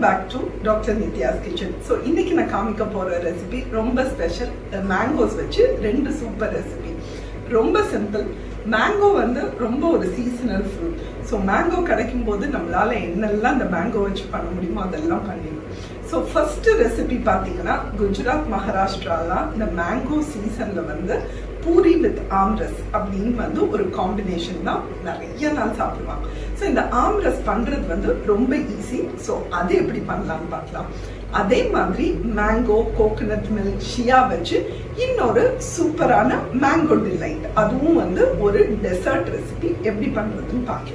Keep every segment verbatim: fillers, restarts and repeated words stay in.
back to Doctor Nithya's kitchen. So இன்னைக்கு நான் காமிக்க போற ரெசிபி ரொம்ப ஸ்பெஷல். மேங்கோஸ் வச்சு ரெண்டு சூப்பர் ரெசிபி. ரொம்ப சிம்பிள். மேங்கோ வந்து ரொம்ப ஒரு சீசனல் ஃப்ரூட். ஸோ மேங்கோ கிடைக்கும் போது நம்மளால என்னெல்லாம் இந்த மேங்கோ வச்சு பண்ண முடியுமோ அதெல்லாம் பண்ணிடணும். ஸோ ஃபர்ஸ்ட் ரெசிபி பார்த்தீங்கன்னா குஜராத் மகாராஷ்டிராலாம் இந்த மேங்கோ சீசன்ல வந்து பூரி வித் ஆம்ரஸ் அப்படின்னு வந்து ஒரு காம்பினேஷன் தான் நிறைய நாள் சாப்பிடுவாங்க. ஸோ இந்த ஆம்ரஸ் பண்றது வந்து ரொம்ப ஈஸி. ஸோ அது எப்படி பண்ணலாம்னு பார்க்கலாம். அதே மாதிரி மேங்கோ கோகனட் மில்க் ஷியா வச்சு இன்னொரு சூப்பரான மேங்கோ டிலைட், அதுவும் வந்து ஒரு டெசர்ட் ரெசிபி எப்படி பண்றதுன்னு பார்க்கலாம்.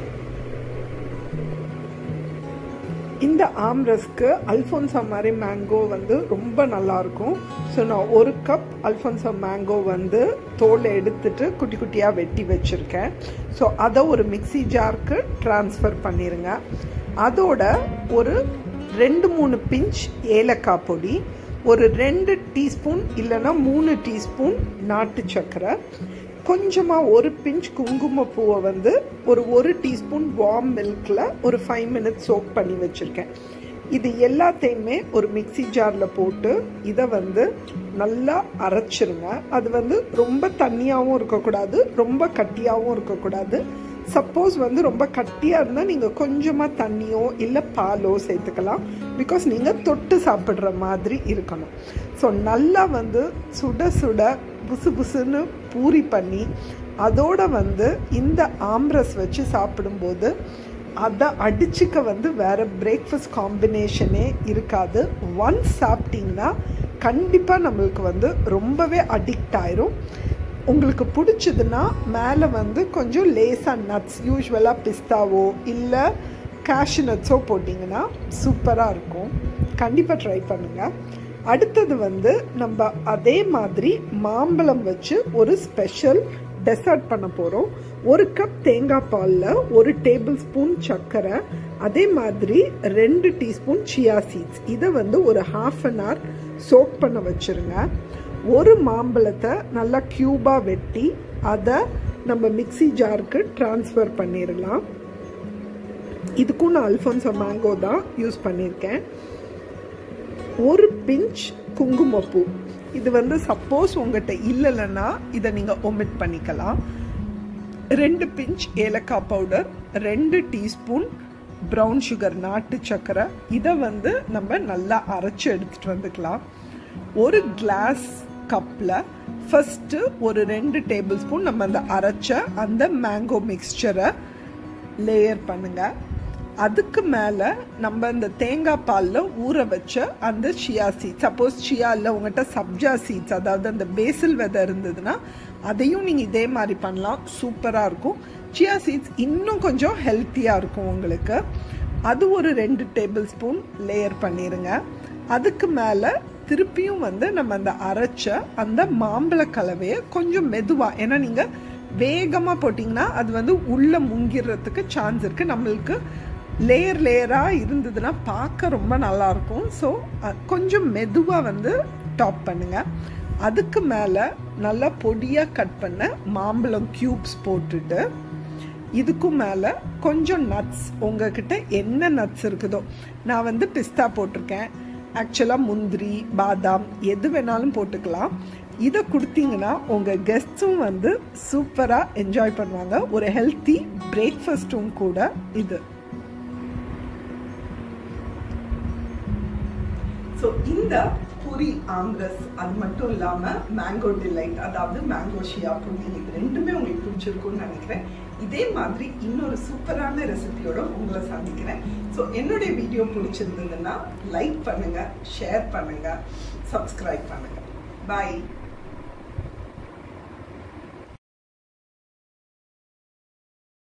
இந்த ஆம்ரஸ்க்கு அல்ஃபோன்சா மாதிரி மேங்கோ வந்து ரொம்ப நல்லா இருக்கும். ஸோ நான் ஒரு கப் அல்ஃபோன்சா மேங்கோ வந்து தோலை எடுத்துட்டு குட்டி குட்டியாக வெட்டி வச்சுருக்கேன். ஸோ அதை ஒரு மிக்சி ஜாருக்கு ட்ரான்ஸ்ஃபர் பண்ணிடுங்க. அதோட ஒரு ரெண்டு மூணு பிஞ்ச் ஏலக்காய் பொடி, ஒரு ரெண்டு டீஸ்பூன் இல்லைன்னா மூணு டீஸ்பூன் நாட்டு சர்க்கரை, கொஞ்சமாக ஒரு பிஞ்ச் குங்குமப்பூவை வந்து ஒரு ஒரு டீஸ்பூன் வார்ம் மில்கில் ஒரு ஃபைவ் மினிட்ஸ் சோக் பண்ணி வச்சுருக்கேன். இது எல்லாத்தையுமே ஒரு மிக்சி ஜாரில் போட்டு இதை வந்து நல்லா அரைச்சிருங்க. அது வந்து ரொம்ப தண்ணியாகவும் இருக்கக்கூடாது, ரொம்ப கட்டியாகவும் இருக்கக்கூடாது. சப்போஸ் வந்து ரொம்ப கட்டியாக இருந்தால் நீங்கள் கொஞ்சமாக தண்ணியோ இல்லை பாலோ சேர்த்துக்கலாம். பிகாஸ் நீங்கள் தொட்டு சாப்பிட்ற மாதிரி இருக்கணும். ஸோ நல்லா வந்து சுட சுட புசு புசுன்னு பூரி பண்ணி அதோட வந்து இந்த ஆம்ரஸ் வச்சு சாப்பிடும்போது அதை அடிச்சுக்க வந்து வேறு பிரேக்ஃபாஸ்ட் காம்பினேஷனே இருக்காது. ஒன்ஸ் சாப்பிட்டிங்கன்னா கண்டிப்பாக நம்மளுக்கு வந்து ரொம்பவே அடிக்ட் ஆயிரும். உங்களுக்கு பிடிச்சதுன்னா மேலே வந்து கொஞ்சம் லேசாக நட்ஸ், யூஸ்வலாக பிஸ்தாவோ இல்லை கேஷ்யூ நட்ஸோ போட்டிங்கன்னா சூப்பராக இருக்கும். கண்டிப்பாக ட்ரை பண்ணுங்கள். அடுத்தது வந்து நம்ம அதே மாதிரி மாம்பழம் வச்சு ஒரு ஸ்பெஷல் டெசர்ட் பண்ண போகிறோம். ஒரு கப் தேங்காய் பாலில் ஒரு டேபிள் ஸ்பூன் சர்க்கரை, அதே மாதிரி ரெண்டு டீஸ்பூன் சியா சீட்ஸ், இதை வந்து ஒரு ஹாஃப் அன் ஹவர் சோக் பண்ண வச்சுருங்க. ஒரு மாம்பழத்தை நல்லா க்யூபாக வெட்டி அதை நம்ம மிக்சி ஜாருக்கு ட்ரான்ஸ்ஃபர் பண்ணிடலாம். இதுக்கும் நான் அல்ஃபோன்சா மேங்கோ தான் யூஸ் பண்ணியிருக்கேன். ஒரு பிஞ்ச் குங்குமப்பூ, இது வந்து சப்போஸ் உங்கள்கிட்ட இல்லைன்னா இதை நீங்கள் ஒமிட் பண்ணிக்கலாம். ரெண்டு பிஞ்ச் ஏலக்காய் பவுடர், ரெண்டு டீஸ்பூன் ப்ரௌன் சுகர் நாட்டு சர்க்கரை, இதை வந்து நம்ம நல்லா அரைச்சி எடுத்துகிட்டு வந்துக்கலாம். ஒரு கிளாஸ் கப்பில் ஃபஸ்ட்டு ஒரு ரெண்டு டேபிள் ஸ்பூன் நம்ம அந்த அரைச்ச அந்த மேங்கோ மிக்ஸ்சரை லேயர் பண்ணுங்கள். அதுக்கு மேலே நம்ம இந்த தேங்காய் பாலில் ஊற வச்ச அந்த சியா சீட்ஸ், சப்போஸ் சியா இல்லை உங்கள்கிட்ட சப்ஜா சீட்ஸ், அதாவது அந்த பேசில் விதை இருந்ததுன்னா அதையும் நீங்கள் இதே மாதிரி பண்ணலாம். சூப்பராக இருக்கும். சியா சீட்ஸ் இன்னும் கொஞ்சம் ஹெல்த்தியாக இருக்கும் உங்களுக்கு. அது ஒரு ரெண்டு டேபிள் ஸ்பூன் லேயர் பண்ணிடுங்க. அதுக்கு மேலே திருப்பியும் வந்து நம்ம அந்த அரைச்ச அந்த மாம்பழ கலவையை கொஞ்சம் மெதுவாக, ஏன்னா நீங்கள் வேகமாக போட்டிங்கன்னா அது வந்து உள்ளே முங்கிடுறதுக்கு சான்ஸ் இருக்குது. நம்மளுக்கு லேயர் லேயராக இருந்ததுன்னா பார்க்க ரொம்ப நல்லாயிருக்கும். ஸோ கொஞ்சம் மெதுவாக வந்து டாப் பண்ணுங்கள். அதுக்கு மேலே நல்லா பொடியாக கட் பண்ண மாம்பழம் க்யூப்ஸ் போட்டுட்டு இதுக்கும் மேலே கொஞ்சம் நட்ஸ், உங்ககிட்ட என்ன நட்ஸ் இருக்குதோ, நான் வந்து பிஸ்தா போட்டிருக்கேன். ஆக்சுவலாக முந்திரி பாதாம் எது வேணாலும் போட்டுக்கலாம். இதை கொடுத்தீங்கன்னா உங்கள் கெஸ்ட்ஸும் வந்து சூப்பராக என்ஜாய் பண்ணுவாங்க. ஒரு ஹெல்த்தி பிரேக்ஃபாஸ்ட்டும் கூட இது. ஸோ இந்த பூரி ஆம்ரஸ், அது மட்டும் இல்லாமல் மேங்கோ டிலைட், அதாவது மேங்கோ ஷியா புட்டிங், இது ரெண்டுமே உங்களுக்கு பிடிச்சிருக்கும்னு நினைக்கிறேன். இதே மாதிரி இன்னொரு சூப்பரான ரெசிபியோட உங்களை சந்திக்கிறேன். ஸோ என்னுடைய வீடியோ பிடிச்சிருந்ததுன்னா லைக் பண்ணுங்கள், ஷேர் பண்ணுங்கள், சப்ஸ்கிரைப் பண்ணுங்கள். பாய்.